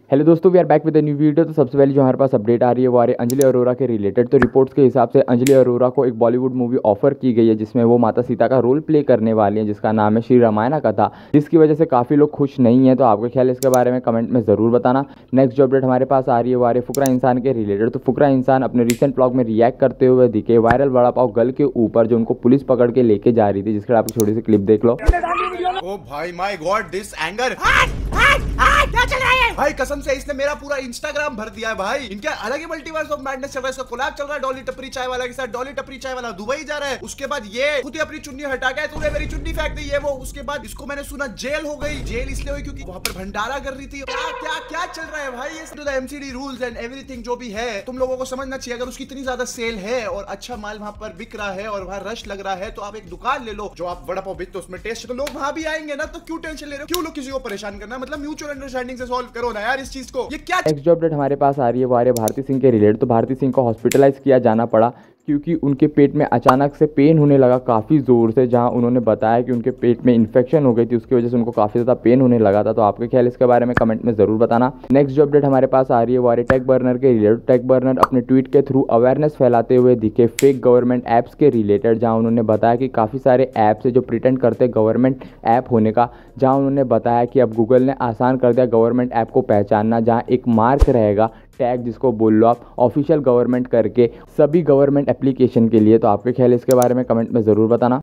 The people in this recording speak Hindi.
हेलो दोस्तों, we are back with a new video. तो सबसे पहले जो हमारे पास अपडेट आ रही है वो आ रही है अंजलि अरोरा के रिलेटेड। तो रिपोर्ट्स के हिसाब से अंजलि अरोरा को एक बॉलीवुड मूवी ऑफर की गई है जिसमें वो माता सीता का रोल प्ले करने वाली हैं, जिसका नाम है श्री रामायण कथा, जिसकी वजह से काफ़ी लोग खुश नहीं है। तो आपका ख्याल इसके बारे में कमेंट में ज़रूर बताना। नेक्स्ट जो अपडेट हमारे पास आ रही है वो आ रही है फुकरा इंसान के रिलेटेड। तो फुकरा इंसान अपने रिसेंट ब्लॉग में रिएक्ट करते हुए दिखे वायरल वड़ा पाव गर्ल के ऊपर, जो उनको पुलिस पकड़ के लेके जा रही थी, जिसके आप छोटी सी क्लिप देख लो। ओ भाई माय गॉड, दिस एंगर क्या चल रहा है भाई? कसम से इसने मेरा पूरा इंस्टाग्राम भर दिया है भाई। इनके अलग ही मल्टीवर्स ऑफ मैडनेस चल रहा है। इसका कोलैब चल रहा है डॉली टपरी चाय वाला के साथ। डॉली टपरी चाय वाला दुबई जा रहा है, उसके बाद ये खुद ही अपनी चुन्नी हटा गया, तूने मेरी चुन्नी फेंक दी, ये वो। उसके बाद इसको मैंने सुना जेल हो गई। जेल इसलिए हुई क्योंकि वहां पर भंडारा कर रही थी। क्या क्या क्या चल रहा है भाई? ये एमसीडी रूल्स एंड एवरीथिंग जो भी है तुम लोगों को समझना चाहिए। अगर उसकी इतनी ज्यादा सेल है और अच्छा माल वहां पर बिक रहा है और वहां रश लग रहा है, तो आप एक दुकान ले लो जो आप वड़ा पाव बेचते हो, उसमें टेस्ट, तो लोग वहां भी आएंगे ना। तो क्यों टेंशन ले रहे हो? क्यों लोग किसी को परेशान करना? मतलब म्यूचुअल अंडरस्टैंडिंग से सॉल्व करो ना यार इस चीज को। ये क्या? नेक्स्ट जो अपडेट हमारे पास आ रही है वो आ रही है भारती सिंह के रिलेटेड। तो भारती सिंह को हॉस्पिटलाइज किया जाना पड़ा क्योंकि उनके पेट में अचानक से पेन होने लगा काफ़ी ज़ोर से, जहां उन्होंने बताया कि उनके पेट में इन्फेक्शन हो गई थी, उसकी वजह से उनको काफ़ी ज़्यादा पेन होने लगा था। तो आपके ख्याल इसके बारे में कमेंट में ज़रूर बताना। नेक्स्ट जो अपडेट हमारे पास आ रही है वो आ रही है टेक बर्नर के रिलेटेड। टेक बर्नर अपने ट्वीट के थ्रू अवेयरनेस फैलाते हुए दिखे फेक गवर्नमेंट ऐप्स के रिलेटेड, जहाँ उन्होंने बताया कि काफ़ी सारे ऐप्स है जो प्रिटेंड करते गवर्नमेंट ऐप होने का, जहाँ उन्होंने बताया कि अब गूगल ने आसान कर दिया गवर्नमेंट ऐप को पहचानना, जहाँ एक मार्क रहेगा टैग, जिसको बोल लो आप ऑफिशियल गवर्नमेंट करके, सभी गवर्नमेंट एप्लीकेशन के लिए। तो आपके ख्याल इसके बारे में कमेंट में ज़रूर बताना।